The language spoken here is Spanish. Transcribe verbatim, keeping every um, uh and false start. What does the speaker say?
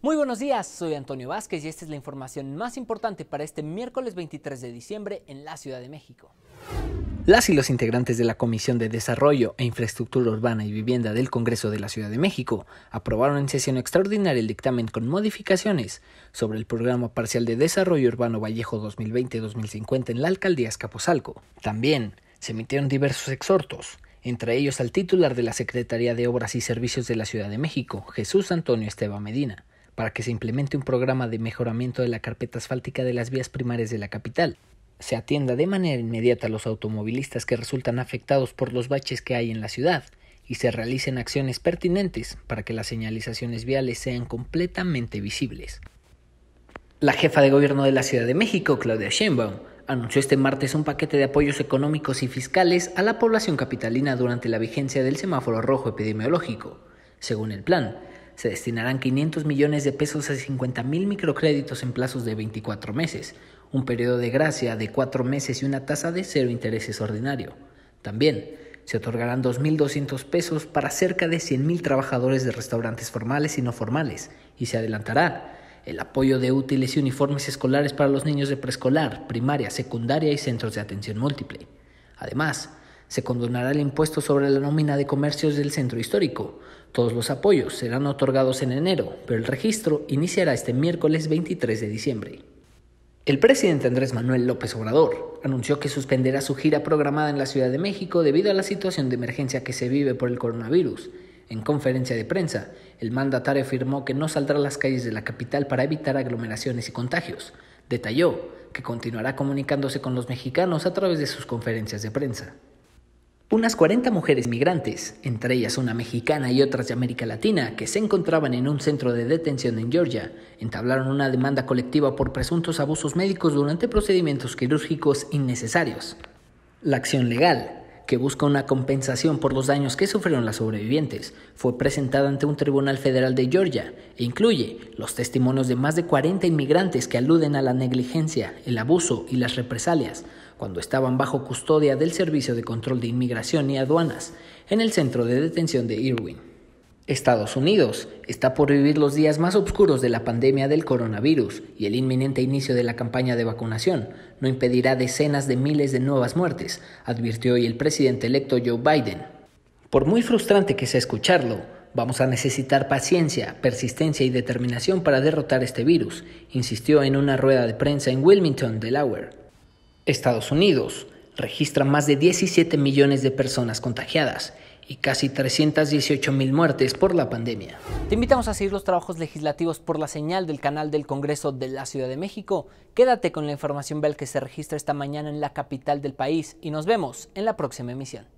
Muy buenos días, soy Antonio Vázquez y esta es la información más importante para este miércoles veintitrés de diciembre en la Ciudad de México. Las y los integrantes de la Comisión de Desarrollo e Infraestructura Urbana y Vivienda del Congreso de la Ciudad de México aprobaron en sesión extraordinaria el dictamen con modificaciones sobre el Programa Parcial de Desarrollo Urbano Vallejo dos mil veinte a dos mil cincuenta en la Alcaldía Azcapotzalco. También se emitieron diversos exhortos, entre ellos al titular de la Secretaría de Obras y Servicios de la Ciudad de México, Jesús Antonio Esteban Medina, para que se implemente un programa de mejoramiento de la carpeta asfáltica de las vías primarias de la capital. Se atienda de manera inmediata a los automovilistas que resultan afectados por los baches que hay en la ciudad y se realicen acciones pertinentes para que las señalizaciones viales sean completamente visibles. La jefa de gobierno de la Ciudad de México, Claudia Sheinbaum, anunció este martes un paquete de apoyos económicos y fiscales a la población capitalina durante la vigencia del semáforo rojo epidemiológico. Según el plan, se destinarán quinientos millones de pesos a cincuenta mil microcréditos en plazos de veinticuatro meses, un periodo de gracia de cuatro meses y una tasa de cero intereses ordinario. También se otorgarán dos mil doscientos pesos para cerca de cien mil trabajadores de restaurantes formales y no formales, y se adelantará el apoyo de útiles y uniformes escolares para los niños de preescolar, primaria, secundaria y centros de atención múltiple. Además, se condonará el impuesto sobre la nómina de comercios del centro histórico. Todos los apoyos serán otorgados en enero, pero el registro iniciará este miércoles veintitrés de diciembre. El presidente Andrés Manuel López Obrador anunció que suspenderá su gira programada en la Ciudad de México debido a la situación de emergencia que se vive por el coronavirus. En conferencia de prensa, el mandatario afirmó que no saldrá a las calles de la capital para evitar aglomeraciones y contagios. Detalló que continuará comunicándose con los mexicanos a través de sus conferencias de prensa. Unas cuarenta mujeres migrantes, entre ellas una mexicana y otras de América Latina, que se encontraban en un centro de detención en Georgia, entablaron una demanda colectiva por presuntos abusos médicos durante procedimientos quirúrgicos innecesarios. La acción legal, que busca una compensación por los daños que sufrieron las sobrevivientes, fue presentada ante un tribunal federal de Georgia e incluye los testimonios de más de cuarenta inmigrantes que aluden a la negligencia, el abuso y las represalias cuando estaban bajo custodia del Servicio de Control de Inmigración y Aduanas en el centro de detención de Irwin. Estados Unidos está por vivir los días más oscuros de la pandemia del coronavirus y el inminente inicio de la campaña de vacunación no impedirá decenas de miles de nuevas muertes, advirtió hoy el presidente electo Joe Biden. Por muy frustrante que sea escucharlo, vamos a necesitar paciencia, persistencia y determinación para derrotar este virus, insistió en una rueda de prensa en Wilmington, Delaware. Estados Unidos registra más de diecisiete millones de personas contagiadas y casi trescientas dieciocho mil muertes por la pandemia. Te invitamos a seguir los trabajos legislativos por la señal del canal del Congreso de la Ciudad de México. Quédate con la información vial que se registra esta mañana en la capital del país y nos vemos en la próxima emisión.